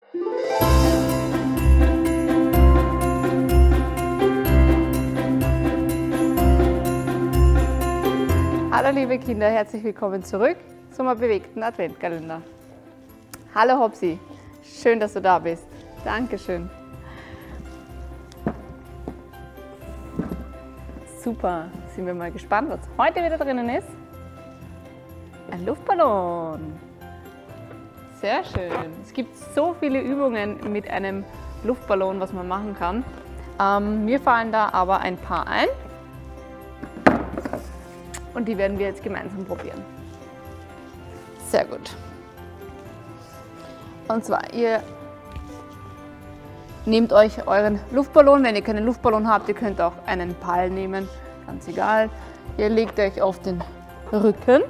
Hallo liebe Kinder, herzlich willkommen zurück zum bewegten Adventkalender. Hallo Hopsi, schön, dass du da bist. Dankeschön. Super, sind wir mal gespannt, was heute wieder drinnen ist. Ein Luftballon. Sehr schön. Es gibt so viele Übungen mit einem Luftballon, was man machen kann. Mir fallen da aber ein paar ein. Und die werden wir jetzt gemeinsam probieren. Sehr gut. Und zwar, ihr nehmt euch euren Luftballon. Wenn ihr keinen Luftballon habt, ihr könnt auch einen Ball nehmen. Ganz egal. Ihr legt euch auf den Rücken.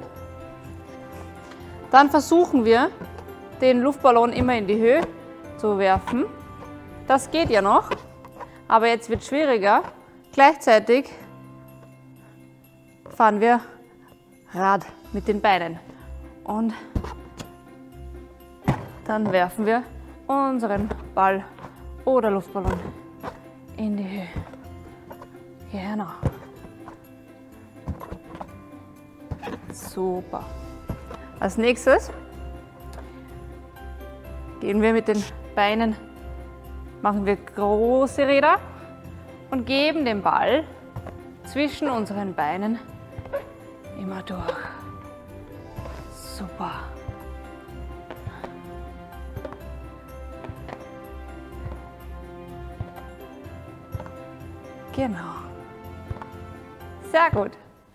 Dann versuchen wir, den Luftballon immer in die Höhe zu werfen. Das geht ja noch, aber jetzt wird es schwieriger. Gleichzeitig fahren wir Rad mit den Beinen und dann werfen wir unseren Ball oder Luftballon in die Höhe. Genau. Super. Als nächstes gehen wir mit den Beinen, machen wir große Räder und geben den Ball zwischen unseren Beinen immer durch. Super. Genau. Sehr gut.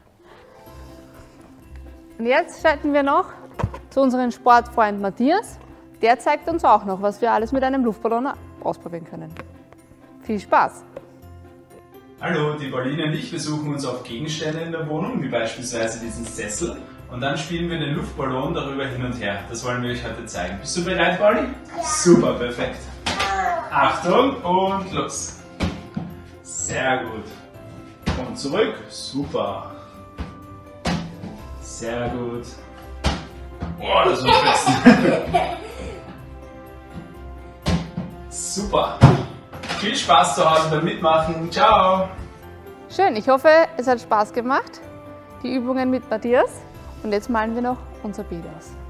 Und jetzt schalten wir noch zu unserem Sportfreund Matthias. Der zeigt uns auch noch, was wir alles mit einem Luftballon ausprobieren können. Viel Spaß! Hallo, die Pauline und ich besuchen uns auf Gegenstände in der Wohnung, wie beispielsweise diesen Sessel. Und dann spielen wir den Luftballon darüber hin und her. Das wollen wir euch heute zeigen. Bist du bereit, Pauli? Ja. Super, perfekt. Achtung und los. Sehr gut. Und zurück. Super. Sehr gut. Boah, das war fest. Super. Viel Spaß zu Hause beim Mitmachen. Ciao. Schön, ich hoffe, es hat Spaß gemacht. Die Übungen mit Matthias. Und jetzt malen wir noch unser Bild aus.